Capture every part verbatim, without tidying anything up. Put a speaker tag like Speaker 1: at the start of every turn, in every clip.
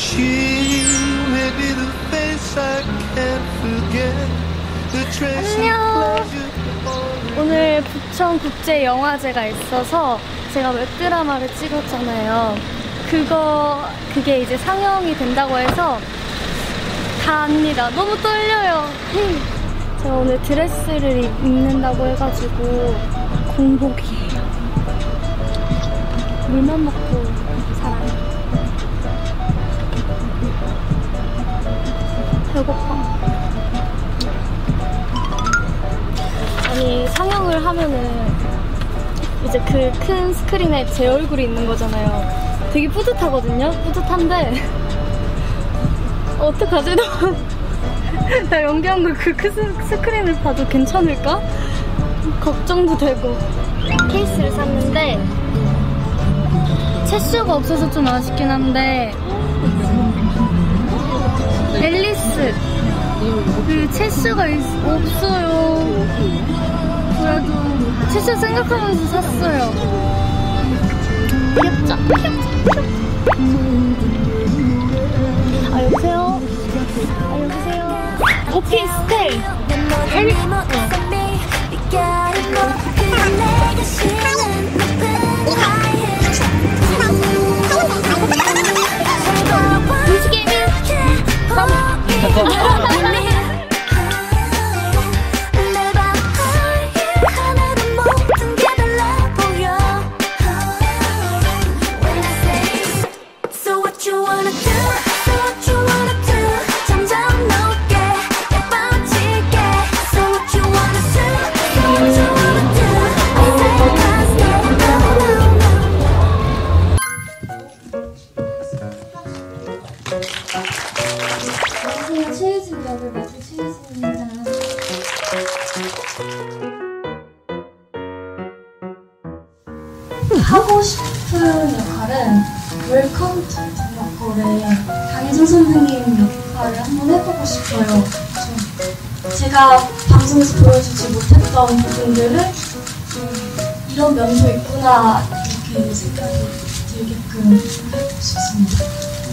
Speaker 1: 안녕. 오늘 부천국제영화제가 있어서 제가 웹드라마를 찍었잖아요. 그거 그게 이제 상영이 된다고 해서 갑니다. 너무 떨려요. 제가 오늘 드레스를 입는다고 해가지고 공복이에요. 물만 먹고 살아요. 배고파. 아니, 상영을 하면은 이제 그 큰 스크린에 제 얼굴이 있는 거잖아요. 되게 뿌듯하거든요? 뿌듯한데 어떡하지? 나 연기한 걸 그 큰 스크린을 봐도 괜찮을까? 걱정도 되고. 케이스를 샀는데 채슈가 없어서 좀 아쉽긴 한데 앨리스 그 채슈가 있, 없어요. 그래도 채슈 생각하면서 샀어요. 귀엽죠? 아 여보세요? 아 여보세요? 오피스텔! 최혜진 역을 맡은 최혜진입니다. 하고 싶은 역할은 웰컴 투 덤버콜의 강혜정 선생님 역할을 한번 해보고 싶어요. 제가 방송에서 보여주지 못했던 부분들을 음, 이런 면도 있구나 이렇게 생각이 들게끔 해보고 싶습니다.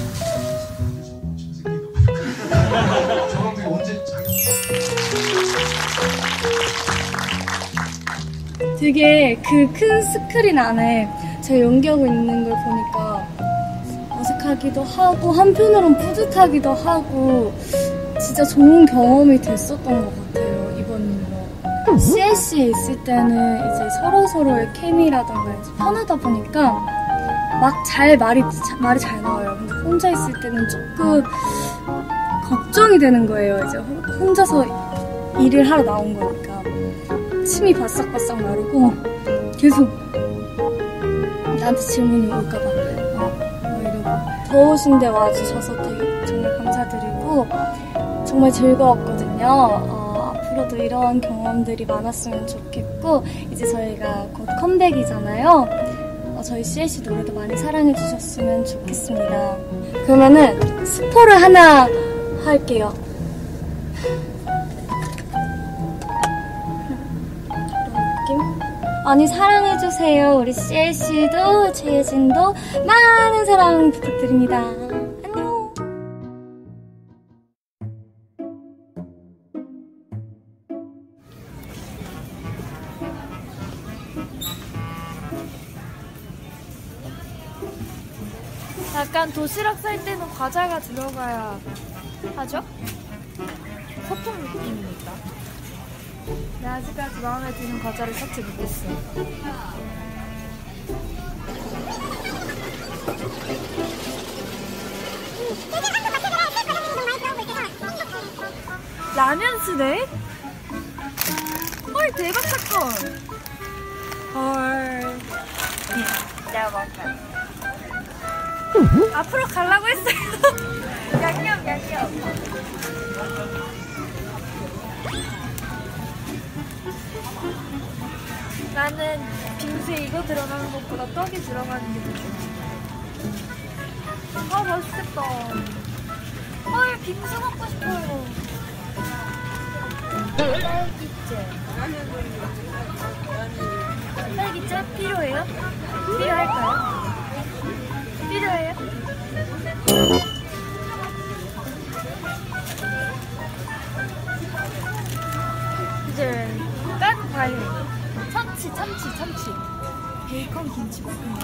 Speaker 1: 되게 그 큰 스크린 안에 제가 연기하고 있는 걸 보니까 어색하기도 하고 한편으론 뿌듯하기도 하고 진짜 좋은 경험이 됐었던 것 같아요. 이번 뭐 씨엘씨에 있을 때는 이제 서로서로의 케미라던가 이제 편하다 보니까 막 잘 말이, 말이 잘 나와요. 근데 혼자 있을 때는 조금 걱정이 되는 거예요. 이제 혼자서 일을 하러 나온 거니까. 침이 바싹바싹 마르고 계속 나한테 질문이 올까봐 어, 뭐 이러고. 더우신데 와주셔서 되게 정말 감사드리고 정말 즐거웠거든요. 어, 앞으로도 이런 경험들이 많았으면 좋겠고 이제 저희가 곧 컴백이잖아요. 어, 저희 씨엘씨 노래도 많이 사랑해 주셨으면 좋겠습니다. 그러면은 스포를 하나 할게요. 많이 사랑해주세요. 우리 씨엘씨도 최혜진도 많은 사랑 부탁드립니다. 안녕. 약간 도시락 쌀 때는 과자가 들어가야 하죠? 소품 느낌이니까. 네, 아직까지 마음에 드는 과자를 찾지 못했어요. 라면 스낵? 헐, 대박 사건! 헐. 내가 먹을까요? 앞으로 가려고 했어요. 양념, 양념. 나는 빙수에 이거 들어가는 것보다 떡이 들어가는 게 더 좋아. 아, 맛있겠다. 헐, 빙수 먹고 싶어요. 딸기잼. 딸기잼 필요해요? 필요할까요? 필요해요? 베이컨 김치볶음밥.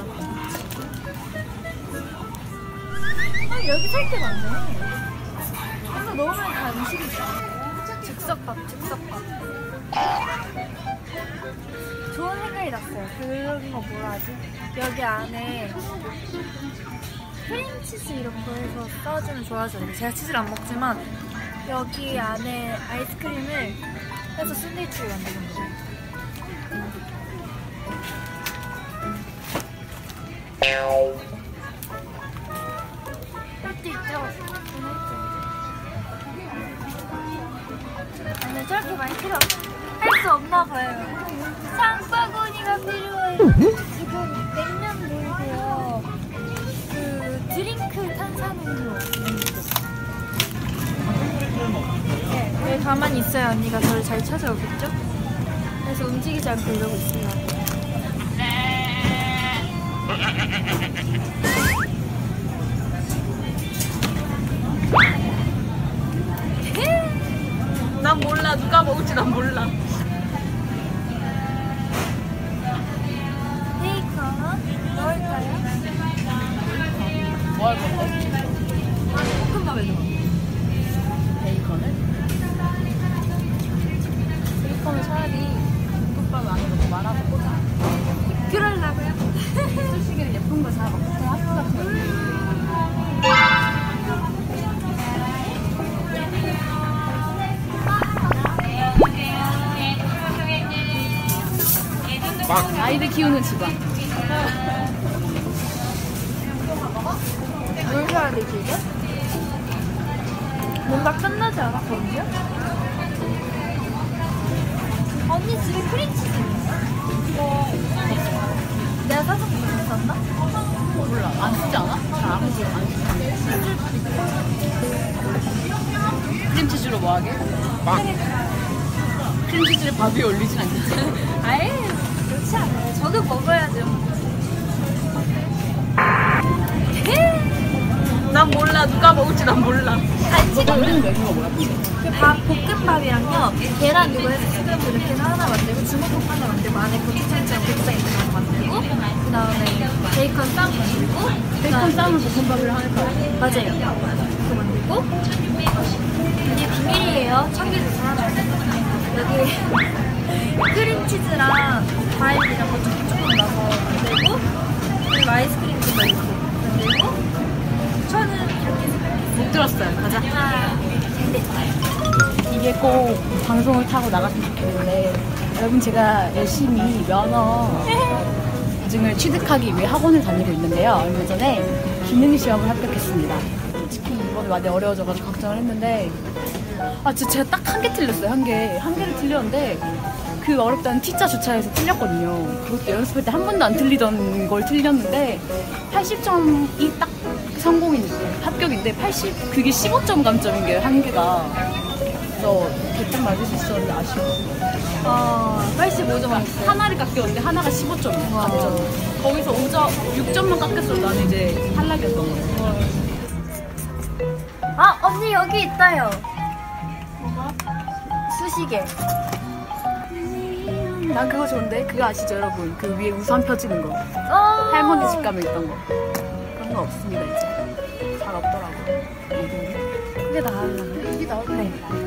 Speaker 1: 아, 여기 살 게 많네. 그래서 너무 많이 다 음식이죠. 즉석밥, 즉석밥. 좋은 생각이 났어요. 그런 거 뭐라 하지? 여기 안에 크림치즈 이런 거 해서 써주면 좋아하잖아요. 제가 치즈를 안 먹지만 여기 안에 아이스크림을 해서 샌드위치를 만드는 거예요. 이것도 있죠? 아니 저렇게 많이 필요 할 수 없나 봐요. 장바구니가 필요해요. 지금 냉면 물고요. 그 드링크 탄산음료. 네, 왜 가만히 있어야 언니가 저를 잘 찾아오겠죠? 그래서 움직이지 않고 이러고 있어요.
Speaker 2: 난 몰라. 누가 먹을지 난 몰라.
Speaker 1: 베이컨 넣을까요?
Speaker 2: 뭐 할 건데? 볶음밥에 넣어. 베이컨을? 베이컨을 차라리 볶음밥 안에 넣고 말아서 꽂아.
Speaker 1: 그러려고요?
Speaker 2: 술시계를 예쁜 거 사봐. 보통 하프 같은 거. 아이들 키우는 집안.
Speaker 1: 뭘 사야 되지 이게? 뭔가 끝나지 않았거든요? 언니 집에 크림치즈 있나요? 내가 사서 줬었나?
Speaker 2: 몰라. 안 쓰지 않아? 잘 안 쓰지 않아. 크림치즈로 뭐 하게? 빵. 크림치즈를 밥 위에 올리진 않겠지?
Speaker 1: 아예 그렇지 않아요. 저도 먹어야죠.
Speaker 2: 난 몰라. 누가 먹을지 난 몰라.
Speaker 1: 간식
Speaker 2: 올리는 메뉴가 뭐야?
Speaker 1: 밥 볶음밥이랑요 계란 이거 해서 스크램 이렇게 해서 하나 만들고 주먹밥 하나 만들고 안에 고추장처럼 고추장 있는 거 만들고 그 다음에 베이컨 쌈 만들고
Speaker 2: 베이컨 쌈을 볶음밥을 할까요?
Speaker 1: 맞아요. 그거 만들고 이게 비밀이에요. 참기름만 여기 크림치즈랑 과일이랑 거 조금 조금 넣어서 만들고 그리고 아이스크림도 넣고 만들고 저는 이렇게
Speaker 2: 못 들었어요. 가자.
Speaker 1: 하나
Speaker 2: 이게 꼭 방송을 타고 나갔으면 좋겠는데 여러분 제가 열심히 면허 증을 취득하기 위해 학원을 다니고 있는데요. 얼마 전에 기능시험을 합격했습니다. 솔직히 이번에 많이 어려워져가지고 걱정을 했는데 아 진짜 제가 딱 한 개 틀렸어요. 한 개. 한 개를 틀렸는데 그 어렵다는 T자 주차에서 틀렸거든요. 그것도 연습할 때 한 번도 안 틀리던 걸 틀렸는데 팔십 점이 딱 성공인 합격인데 팔십 그게 십오 점 감점인 게 한 개가 그래서 대충 맞을 수 있었는데 아쉬워.
Speaker 1: 아 팔십오 점 있어요.
Speaker 2: 하나를 깎였는데 하나가 십오 점 감점. 거기서 오 점, 육 점만 깎였어. 나는 이제 탈락이었던 거야.
Speaker 1: 아 언니 여기 있다요. 뭐가? 수시계.
Speaker 2: 난 그거 좋은데 그거 아시죠 여러분? 그 위에 우산 펴지는 거.
Speaker 1: 어~
Speaker 2: 할머니 집 가면 있던 거. 그런 거 없습니다 이제. 잘 없더라고.
Speaker 1: 그게 나으려면
Speaker 2: 이게 나오네.